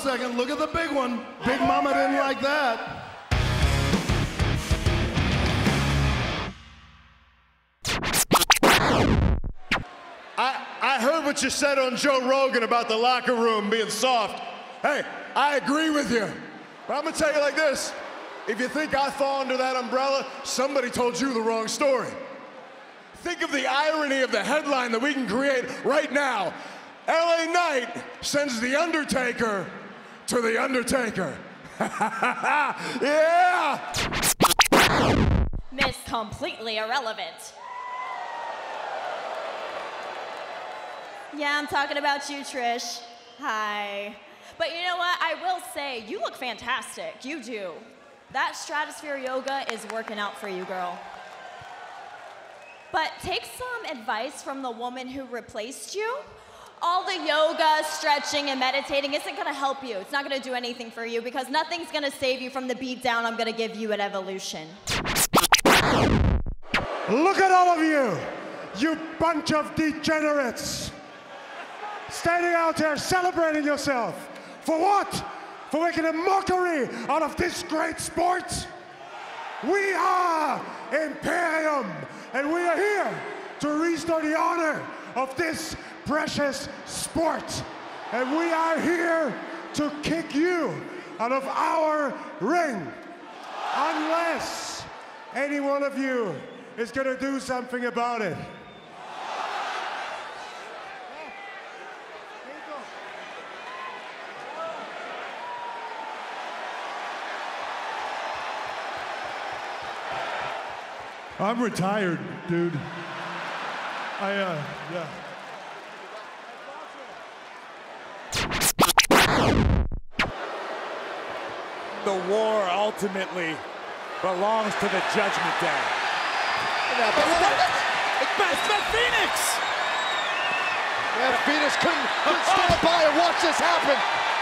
second. Look at the big one. Big Mama didn't like that. I heard what you said on Joe Rogan about the locker room being soft. Hey, I agree with you. But I'm gonna tell you like this. If you think I fall under that umbrella, somebody told you the wrong story. Think of the irony of the headline that we can create right now. LA Knight sends the Undertaker to the Undertaker. Yeah! Miss Completely Irrelevant. Yeah, I'm talking about you, Trish. Hi. But you know what? I will say, you look fantastic. You do. That stratosphere yoga is working out for you, girl. But take some advice from the woman who replaced you. All the yoga, stretching, and meditating isn't gonna help you. It's not gonna do anything for you because nothing's gonna save you from the beat down I'm gonna give you at Evolution. Look at all of you, you bunch of degenerates. Standing out there celebrating yourself. For what? For making a mockery out of this great sport? We are Imperium, and we are here to restore the honor of this precious sport. And we are here to kick you out of our ring. Unless any one of you is gonna do something about it. I'm retired, dude. Yeah. The war ultimately belongs to the Judgment Day. It's Beth Phoenix! Beth Phoenix couldn't stand by and watch this happen.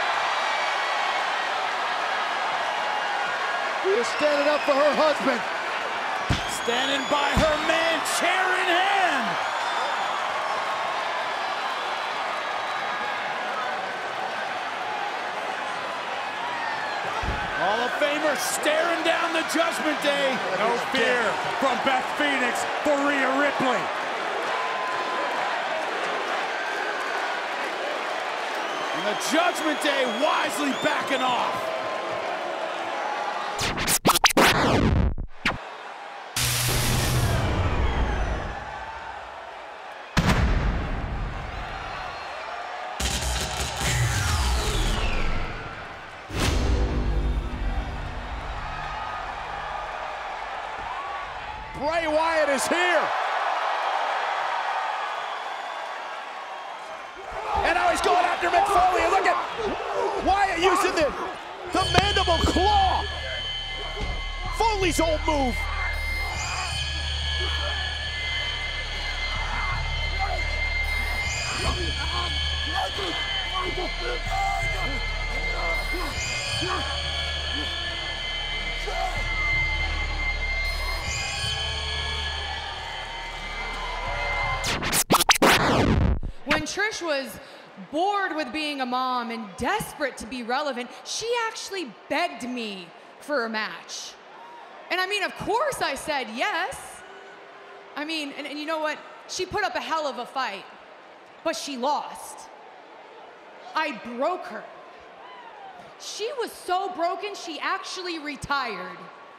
She was standing up for her husband. Standing by her man, chair in hand. Hall of Famer staring down the Judgment Day. No fear from Beth Phoenix for Rhea Ripley. And the Judgment Day wisely backing off. Bray Wyatt is here. And now he's going after Mick Foley. Look at Wyatt using the mandible claw. Foley's old move. When Trish was bored with being a mom and desperate to be relevant, she actually begged me for a match. And I mean, of course I said yes. I mean, and you know what? She put up a hell of a fight, but she lost. I broke her. She was so broken, she actually retired.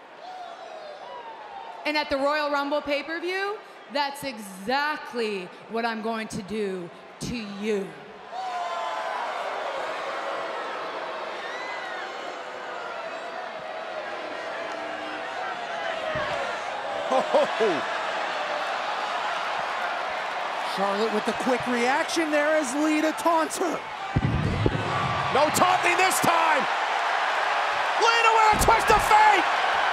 And at the Royal Rumble pay-per-view, that's exactly what I'm going to do to you. Oh. Charlotte with the quick reaction there as Lita taunts her. No taunting this time. Lita with a twist of fate.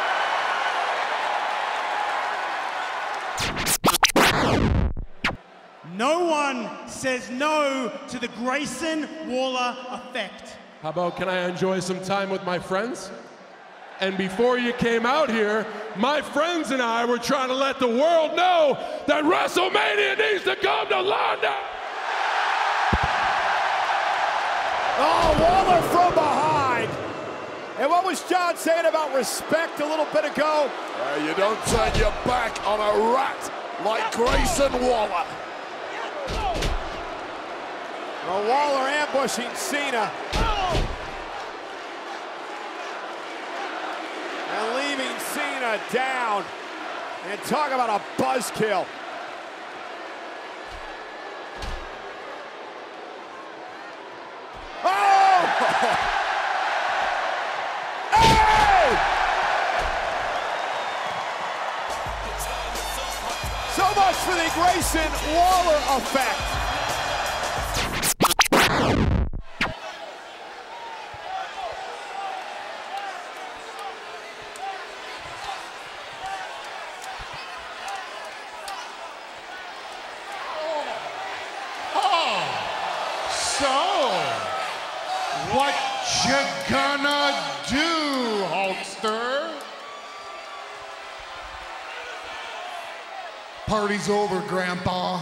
No one says no to the Grayson Waller effect. How about, can I enjoy some time with my friends? And before you came out here, my friends and I were trying to let the world know that WrestleMania needs to come to London. Oh, Waller from behind. And what was John saying about respect a little bit ago? You don't turn your back on a rat like Grayson Waller. Well, Waller ambushing Cena. And leaving Cena down. And talk about a buzzkill. Oh! Hey! So much for the Grayson Waller effect. What you gonna do, Hulkster? Party's over, Grandpa.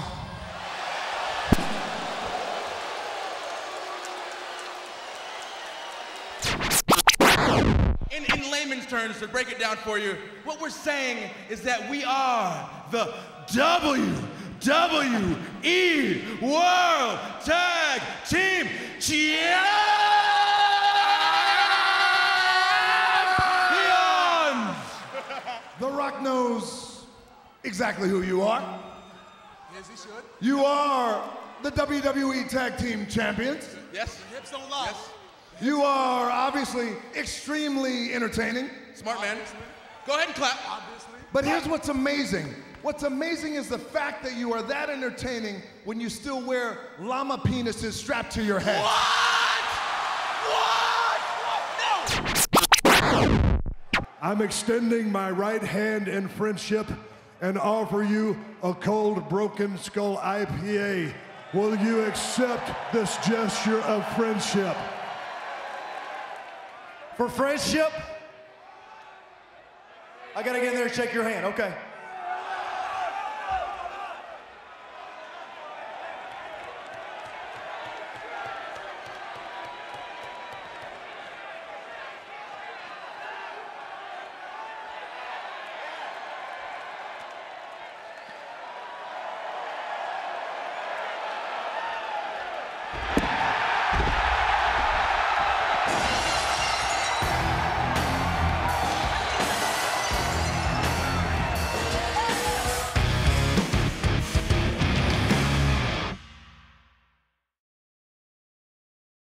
In layman's terms, to break it down for you, what we're saying is that we are the WWE World Tag Team Champions! The Rock knows exactly who you are. Yes, he should. You are the WWE Tag Team Champions. Yes. Hips don't lie. Yes. You are obviously extremely entertaining. Smart man. Go ahead and clap. Obviously. But here's what's amazing. What's amazing is the fact that you are that entertaining when you still wear llama penises strapped to your head. No! I'm extending my right hand in friendship and offer you a cold Broken Skull IPA. Will you accept this gesture of friendship? For friendship, I gotta get in there and shake your hand, okay?